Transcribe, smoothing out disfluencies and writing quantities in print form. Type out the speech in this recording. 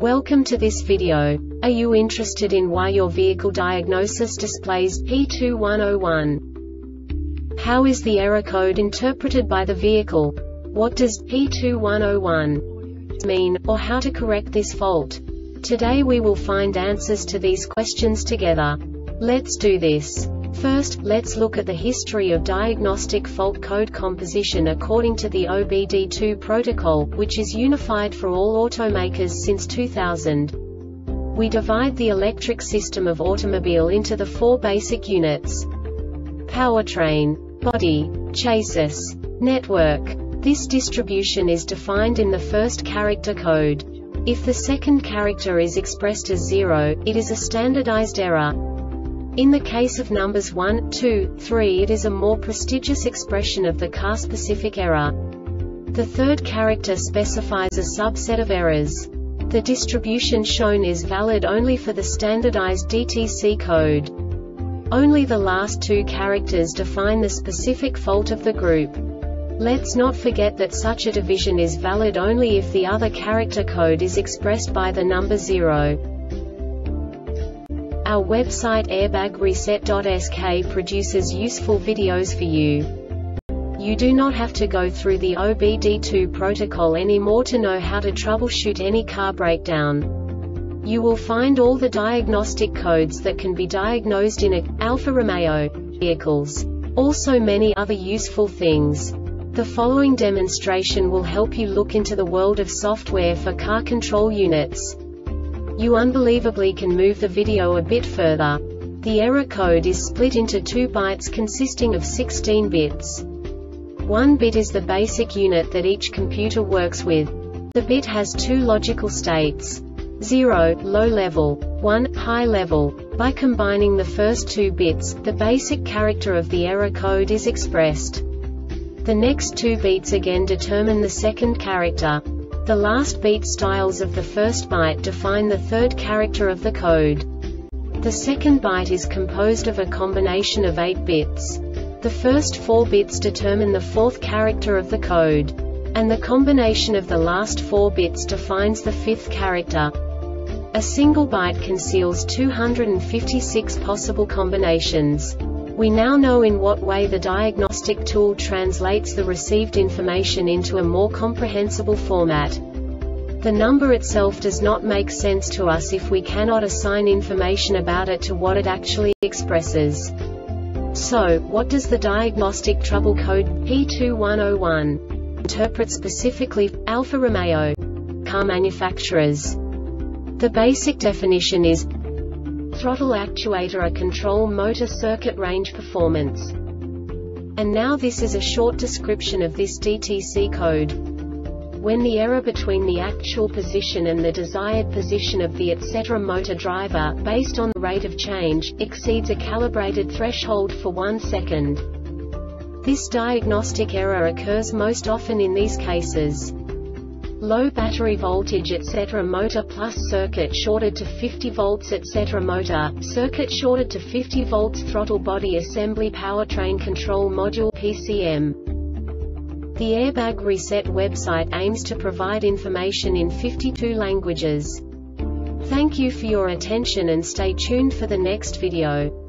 Welcome to this video. Are you interested in why your vehicle diagnosis displays P2101? How is the error code interpreted by the vehicle? What does P2101 mean, or how to correct this fault? Today we will find answers to these questions together. Let's do this. First, let's look at the history of diagnostic fault code composition according to the OBD2 protocol, which is unified for all automakers since 2000. We divide the electric system of automobile into the four basic units: powertrain, body, chassis, network. This distribution is defined in the first character code. If the second character is expressed as 0, it is a standardized error. In the case of numbers 1, 2, 3, it is a more prestigious expression of the car-specific error. The third character specifies a subset of errors. The distribution shown is valid only for the standardized DTC code. Only the last two characters define the specific fault of the group. Let's not forget that such a division is valid only if the other character code is expressed by the number 0. Our website airbagreset.sk produces useful videos for you. You do not have to go through the OBD2 protocol anymore to know how to troubleshoot any car breakdown. You will find all the diagnostic codes that can be diagnosed in Alfa Romeo vehicles. Also many other useful things. The following demonstration will help you look into the world of software for car control units. You unbelievably can move the video a bit further. The error code is split into 2 bytes consisting of 16 bits. 1 bit is the basic unit that each computer works with. The bit has 2 logical states: 0, low level, 1, high level. By combining the first 2 bits, the basic character of the error code is expressed. The next 2 beats again determine the second character. The last beat styles of the first byte define the third character of the code. The second byte is composed of a combination of 8 bits. The first 4 bits determine the fourth character of the code. And the combination of the last 4 bits defines the fifth character. A single byte conceals 256 possible combinations. We now know in what way the diagnostic tool translates the received information into a more comprehensible format. The number itself does not make sense to us if we cannot assign information about it to what it actually expresses. So, what does the diagnostic trouble code P2101 interpret specifically for Alfa Romeo car manufacturers? The basic definition is throttle actuator, a control motor circuit range performance. And now this is a short description of this DTC code. When the error between the actual position and the desired position of the etc. motor driver, based on the rate of change, exceeds a calibrated threshold for 1 second. This diagnostic error occurs most often in these cases: low battery voltage etc. motor plus circuit shorted to 50 volts etc. motor, circuit shorted to 50 volts throttle body assembly powertrain control module PCM. The Airbag Reset website aims to provide information in 52 languages. Thank you for your attention and stay tuned for the next video.